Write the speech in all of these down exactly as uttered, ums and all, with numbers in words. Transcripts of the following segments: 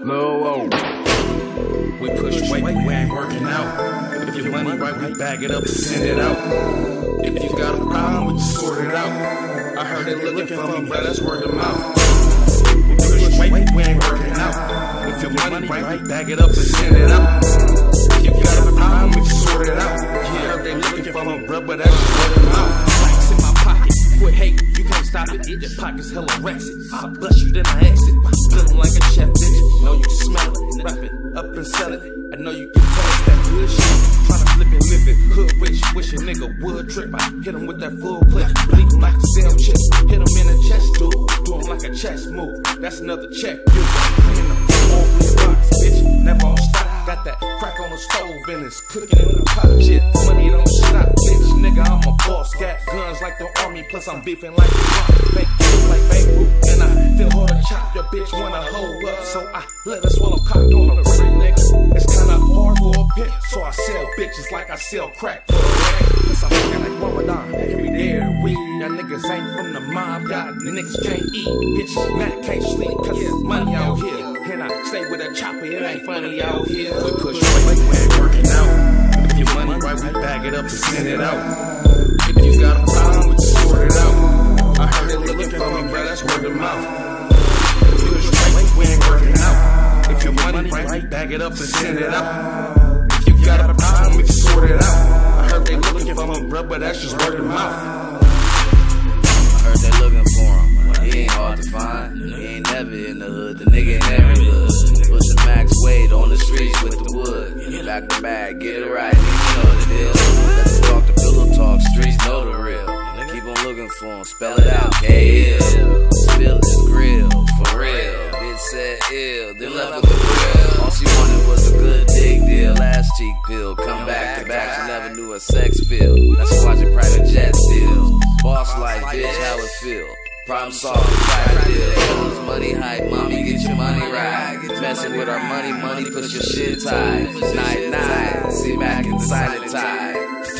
Low, we push weight, we ain't working out. If your money right, we bag it up and send it out. If you got a problem, we just sort it out. I heard they looking for me, but that's word of mouth. We push weight, we ain't working out. If your money right, we bag it up and send it out. If you got a problem, we just sort it out. Yeah, they looking for me, bruh, but that's just word of mouth. Lights in my pocket, quit hating, you can't stop it. Your pockets hella rexy. I bust you, then I exit. Feeling like a chef, bitch. Know you smell it, wrap it up and sell it. I know you can taste that good shit. Tryna flip it, live it, hood rich. Wish a nigga would trip. I hit him with that full clip, leave him like a sale chip. Hit him in the chest, dude. Do him like a chess move. That's another check, dude. In the all blue box, bitch. Never on stop. Got that crack on the stove and it's cooking in the pot. Shit, money don't stop, bitch. Nigga, I'm a boss. Got guns like the army, plus I'm beefing like the rock. Fake like Beirut, and I still hold a chop. Your bitch wanna hold up, so I let her swallow cock on the ring, nigga. It's kinda hard for a pimp, so I sell bitches like I sell crack for a rag. Cause I'm fucking like Ramadan every day of the week. Y'all niggas ain't from the mob, y'all niggas can't eat. Bitch, Matt can't sleep, cause it's money out here. And I stay with a chopper, it ain't funny out here. We push weight, we ain't working out. If your money right, we bag it up and send it out. If you got a problem, we just sort it out. I heard they looking for me, bro, that's word of mouth. We push weight, we ain't working out. If your money right, we bag it up and send it out. If you got a problem, we just sort it out. I heard they looking for me, bro, but that's just word of mouth. I heard they looking for him. He ain't hard to find. He ain't never in the hood. The nigga in every hood. Pushing max weight on the streets with the wood. Back to back, get it right. You know the deal. Let's talk the pillow talk. Streets know the real. Keep on looking for him. Spell it out. K L. Spill his grill. For real. Bitch said ill. Then left with the grill. All she wanted was a good dig deal. Last cheek pill. Come back to back. She never knew a sex feel. Now she watching private jet steals. Boss life, bitch, how it feel. Problem solved, private deal. Money hype, mommy, get your money right. Messing with our money, money, push your shit tight. Night, night, see back inside the tide.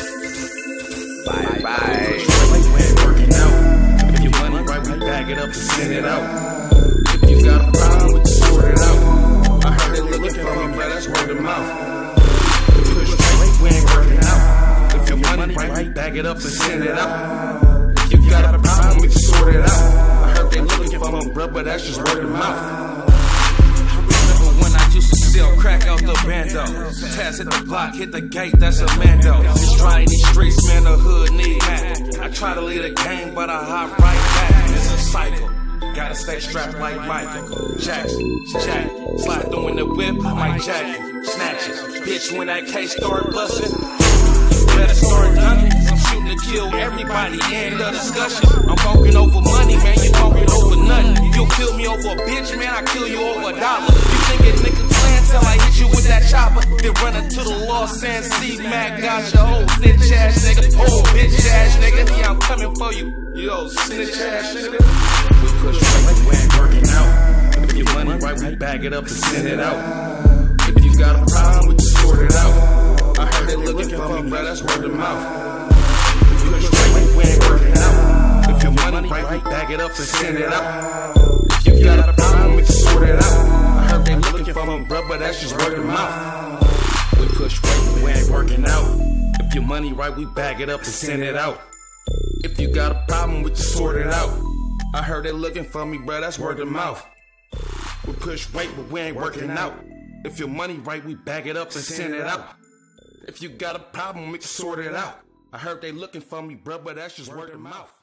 Bye, bye. We ain't working out. If your money right, we bag it up and send it out. If you got a problem, we just sort it out. I heard they looking for me, bro, that's word of mouth. We push weight, we ain't working out. If your money right, we bag it up and send it out. If you got a problem, we just sort it out. I heard they looking for me, bro, but that's just word of mouth. I remember when I used to sell crack out the bando. Taz hit the block, hit the gate, that's a mando. It's dry in these streets, man, the hood need that. I try to lead a game, but I hop right back. It's a cycle. Gotta stay strapped like Michael Jackson. Jack, slide through in the whip, I might jack you, snatch it. Bitch, when that case start busting, better start dunking. I'm shooting to kill everybody. End of discussion. I'm talking over money, man. You talking over nothing. You'll kill me over a bitch, man. I kill you over a dollar. You thinking nigga playing till I hit you with that chopper? Then running to the law saying C-Mac got your old snitch ass nigga. Old bitch ass nigga. Yeah, I'm coming for you. Yo, snitch ass nigga. We push weight, we ain't working out. If your money right, we bag it up and send it out. If you got a problem, we just sort it out. I heard they looking for me, bro, that's word of mouth. We push weight, we ain't working out. If your money right, we bag it up and send it out. If you got a problem, we just sort it out. I heard they looking for me, bro, but that's just word of mouth. We push weight, we ain't working out. If your money right, we bag it up and send it out. If you got a problem, we just sort it out. I heard they looking for me, bro, that's word of mouth. We push weight, but we ain't working out. If your money right, we bag it up and send it out. If you got a problem, we can sort it out. I heard they looking for me, bruh, but that's just word of mouth.